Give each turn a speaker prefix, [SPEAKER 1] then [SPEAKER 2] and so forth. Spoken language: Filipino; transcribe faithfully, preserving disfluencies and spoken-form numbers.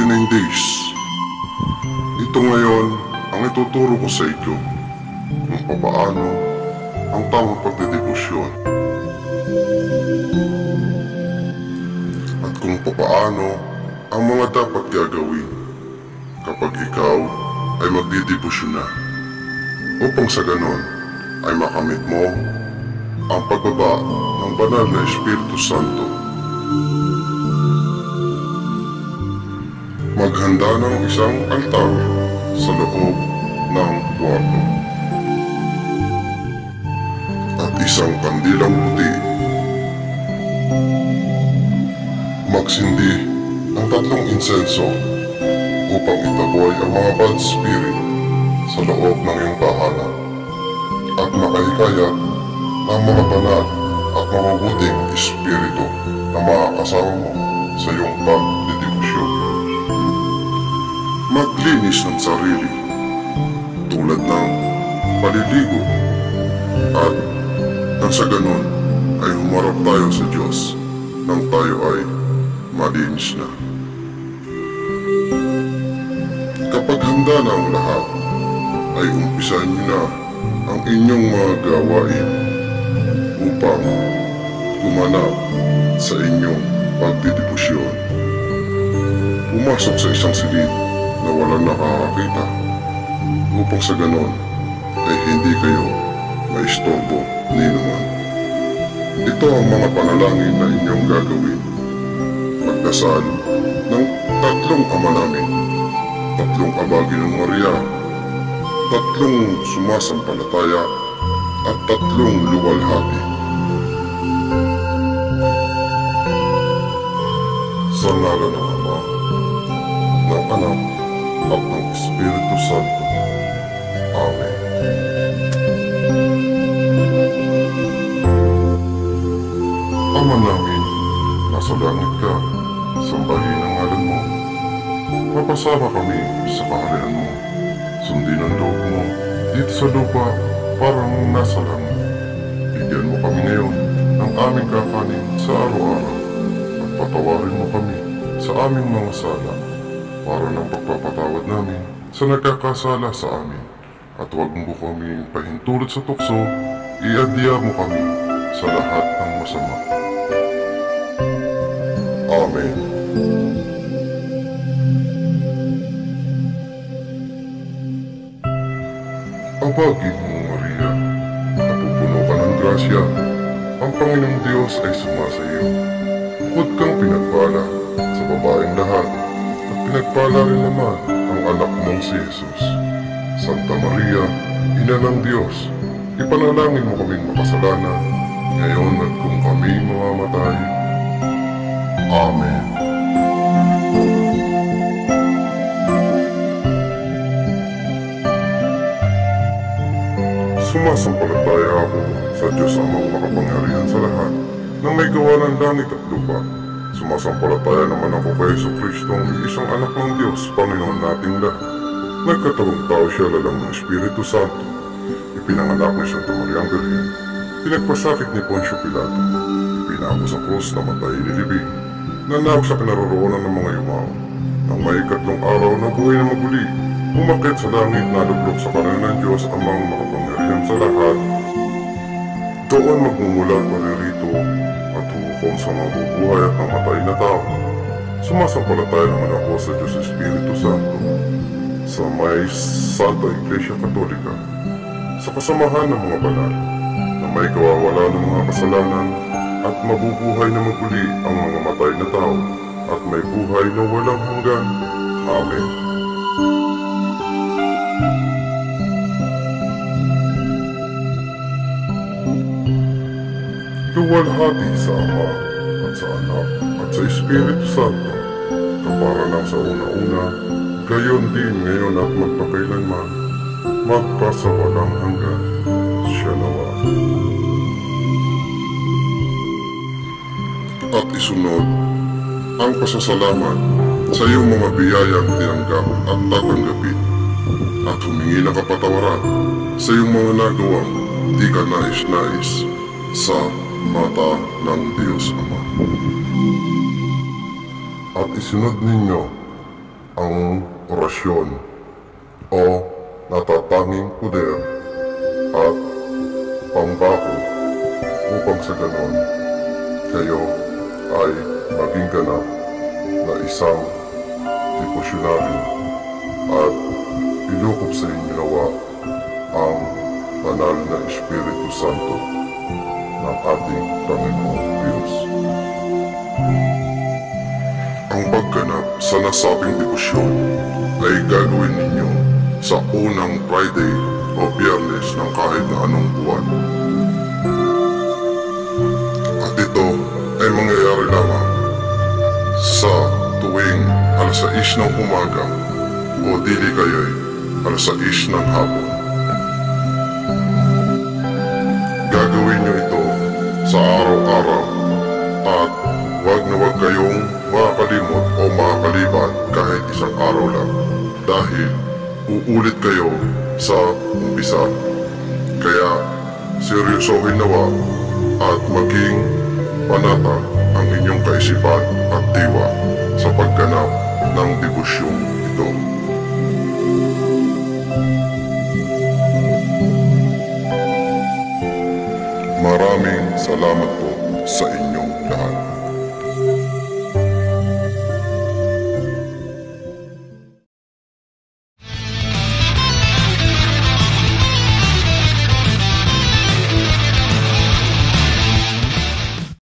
[SPEAKER 1] forty-nine days. Ito ngayon ang ituturo ko sa inyo kung paano ang tamang pagdedebosyon at kung paano ang mga dapat gagawin kapag ikaw ay magdedebosyon na upang sa ganon ay makamit mo ang pagbaba ng banal na Espiritu Santo. Maghanda ng isang altar sa loob ng kwarto at isang kandilang puti. Magsindi ang tatlong insenso upang itaboy ang mga bad spirit sa loob ng iyong tahanan at makahikayat ang mga banal at mabubuting espiritu na makakasama mo sa iyong pagdedebosyon. Maglinis ng sarili tulad ng paliligo at nang sa ganon ay humarap tayo sa Diyos nang tayo ay malinis na. Kapag handa na ang lahat, ay umpisan niyo na ang inyong mga gawain upang gumanap sa inyong pagdedebosyon. Pumasok sa isang silid na walang nakakakita upang sa ganon ay hindi kayo maistorbo ni naman. Ito ang mga panalangin na inyong gagawin. Magdasal ng tatlong Ama Namin, tatlong Abagi ng Maria, tatlong sumasampalataya at tatlong luwalhati. Sa ngalan ng Ama, ng Anak, at ng Espiritu Santo. Amen. Ama namin, nasa langit ka, sambahin ang ngalan mo. Mapasama kami sa kaharian mo. Sundin ang loob mo dito sa lupa parang nasa langit. Bigyan mo kami ngayon ng aming kakanin sa araw-araw at patawarin mo kami sa aming mga sala para ng pagpapatawad namin sa nagkakasala sa amin. At huwag mo kami pahintulot sa tukso, iadya mo kami sa lahat ng masama. Amen. Abagi mo, Maria, napupuno ka ng grasya. Ang Panginoong Diyos ay sumasa iyo. Bukod kang pinagpala sa babaeng lahat, at pinagpala rin naman ang anak mong si Jesus. Santa Maria, Ina ng Diyos, ipanalangin mo kaming makasalanan, ngayon at kung kami mamamatay. Amen. Sumasampalataya ako sa Diyos Amang makapangyarihan sa lahat, na may gawa ng langit at lupa. Sumasampalataya naman ako kay Jesucristo, ang isang anak ng Diyos, Panginoon nating lahat. Nagkatawang tao siya lalang ng Espiritu Santo. Ipinanganak ni Santa Maria ang Birhen. Pinagpasakit ni Poncio Pilato. Ipinako sa krus na matay nilibing. Nanawag sa kinaroroonan ng mga yumao. Nang may ikatlong araw na buhay na maguli, umakyat sa langit na lublok sa kanan ng Diyos Amang makapangyarihan sa lahat. Doon magmumulat maririto at hukom sa mga bubuhay at namatay na tao. Sumasampalataya naman ako sa Diyos Espiritu Santo, sa may Santa Iglesia Katolika, sa kasamahan ng mga banal, na may kawawala ng mga kasalanan, at mabubuhay na maguli ang mga matay na tao, at may buhay na walang hanggan. Amen. Luwalhati sa Ama at sa Anak at sa Espiritu Santo, kapara lang sa una-una, gayon din ngayon at magpakailanman, magpasawalang hanggan. Siya nawa. At isunod ang pasasalamat sa iyong mga biyayang tinanggap at tatanggapin, at humingi ng kapatawaran sa iyong mga nagawang di ka nais-nais sa mata ng Diyos Ama. At isunod ninyo ang orasyon o natatanging poder at pangako upang sa ganon kayo ay maging ganap na isang devosyonaryo at ilukob sa inyo nawa ang banal na Espiritu Santo ng ating Panginoong Diyos. Ang pagganap sa nasabing debosyon ay gagawin ninyo sa unang Friday o Biyernes ng kahit na anong buwan. At ito ay mangyayari lamang sa tuwing alas sais ng umaga o dili kayo'y alas sais ng hapon. Gagawin nyo ito sa araw-araw at huwag na huwag kayong makakalimot o makakalibat kahit isang araw lang dahil uulit kayo sa umpisa. Kaya seryosohin nawa at maging panatag ang inyong kaisipan at diwa sa pagganap ng devosyong ito. Maraming salamat po.